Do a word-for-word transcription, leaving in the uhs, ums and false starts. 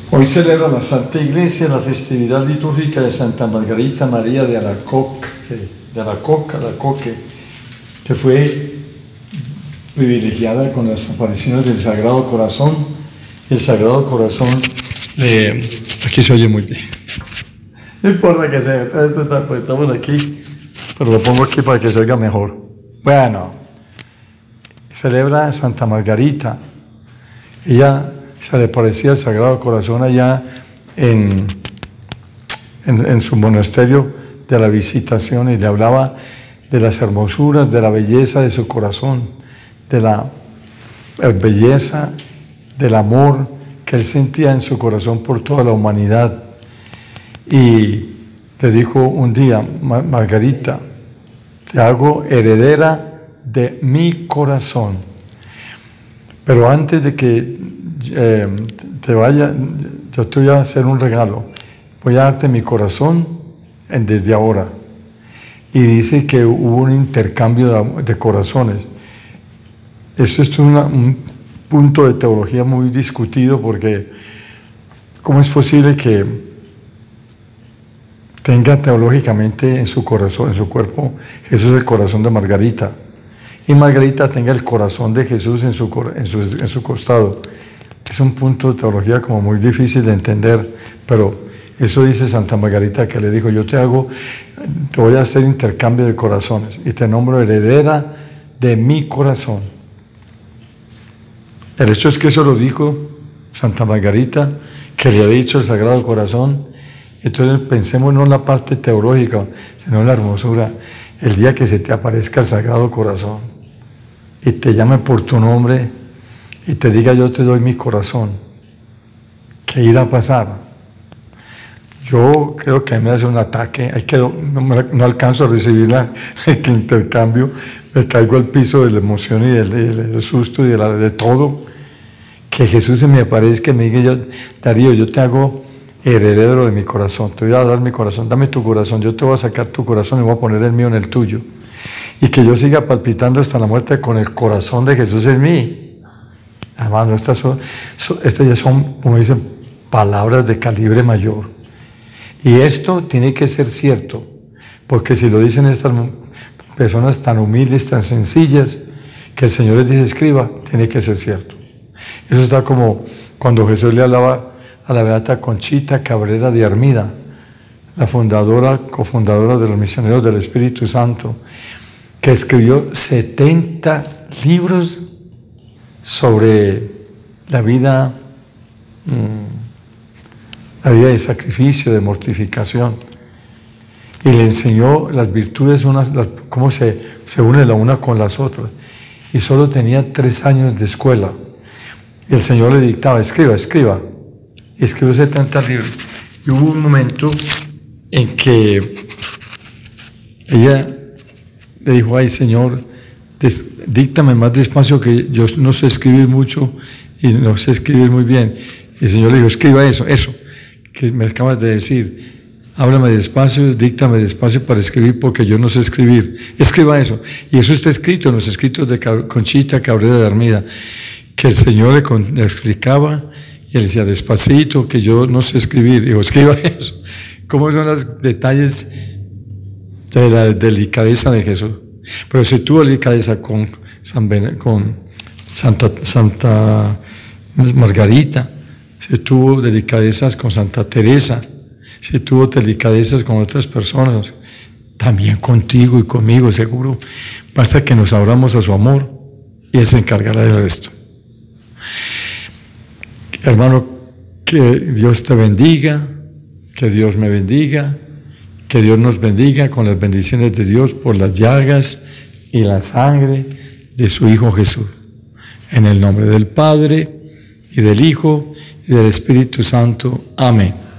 Hoy celebra la Santa Iglesia la festividad litúrgica de Santa Margarita María de Alacoque, de Alacoque, Alacoque, que fue privilegiada con las apariciones del Sagrado Corazón. El Sagrado Corazón, eh, aquí se oye muy bien, no importa que sea, estamos aquí, pero lo pongo aquí para que se oiga mejor. Bueno, celebra a Santa Margarita. Ella se le parecía al Sagrado Corazón allá en, en, en su monasterio de la Visitación, y le hablaba de las hermosuras, de la belleza de su corazón, de la belleza del amor que él sentía en su corazón por toda la humanidad. Y le dijo un día: Margarita, te hago heredera de mi corazón, pero antes de que Eh, te vaya, yo te voy a hacer un regalo, voy a darte mi corazón en, desde ahora. Y dice que hubo un intercambio de, de corazones. Esto es una, un punto de teología muy discutido, porque ¿cómo es posible que tenga teológicamente en su corazón, en su cuerpo, Jesús el corazón de Margarita, y Margarita tenga el corazón de Jesús en su, en su, en su costado? Es un punto de teología como muy difícil de entender, pero eso dice Santa Margarita, que le dijo: yo te hago, te voy a hacer intercambio de corazones y te nombro heredera de mi corazón. El hecho es que eso lo dijo Santa Margarita, que le ha dicho el Sagrado Corazón. Entonces pensemos no en la parte teológica, sino en la hermosura. El día que se te aparezca el Sagrado Corazón y te llame por tu nombre y te diga: yo te doy mi corazón, ¿qué irá a pasar? Yo creo que a mí me hace un ataque, hay que, no, no alcanzo a recibir la, el intercambio, me caigo al piso de la emoción y del, del, del susto y de, la, de todo. Que Jesús se me aparezca y me diga: yo, Darío, yo te hago heredero de mi corazón, te voy a dar mi corazón, dame tu corazón, yo te voy a sacar tu corazón y voy a poner el mío en el tuyo. Y que yo siga palpitando hasta la muerte con el corazón de Jesús en mí. Hermano, estas, son, estas ya son, como dicen, palabras de calibre mayor. Y esto tiene que ser cierto, porque si lo dicen estas personas tan humildes, tan sencillas, que el Señor les dice: escriba, tiene que ser cierto. Eso está como cuando Jesús le hablaba a la beata Conchita Cabrera de Armida, la fundadora, cofundadora de los Misioneros del Espíritu Santo, que escribió setenta libros sobre la vida, la vida de sacrificio, de mortificación, y le enseñó las virtudes, unas, las, cómo se, se une la una con las otras, y solo tenía tres años de escuela, y el Señor le dictaba: escriba, escriba, y escribió setenta libros. Y hubo un momento en que ella le dijo: ay, Señor, Des, díctame más despacio, que yo no sé escribir mucho y no sé escribir muy bien. Y el Señor le dijo: escriba eso, eso que me acabas de decir, háblame despacio, díctame despacio para escribir, porque yo no sé escribir, escriba eso. Y eso está escrito en los escritos de Conchita Cabrera de Armida, que el Señor le, con, le explicaba, y él decía: despacito, que yo no sé escribir. Dijo: escriba eso. ¿Cómo son los detalles de la delicadeza de Jesús? Pero se tuvo delicadeza con, San Ben, con Santa, Santa Margarita, se tuvo delicadezas con Santa Teresa, se tuvo delicadezas con otras personas, también contigo y conmigo, seguro. Basta que nos abramos a su amor y Él se encargará del resto. Hermano, que Dios te bendiga, que Dios me bendiga, que Dios nos bendiga con las bendiciones de Dios por las llagas y la sangre de su Hijo Jesús. En el nombre del Padre, y del Hijo, y del Espíritu Santo. Amén.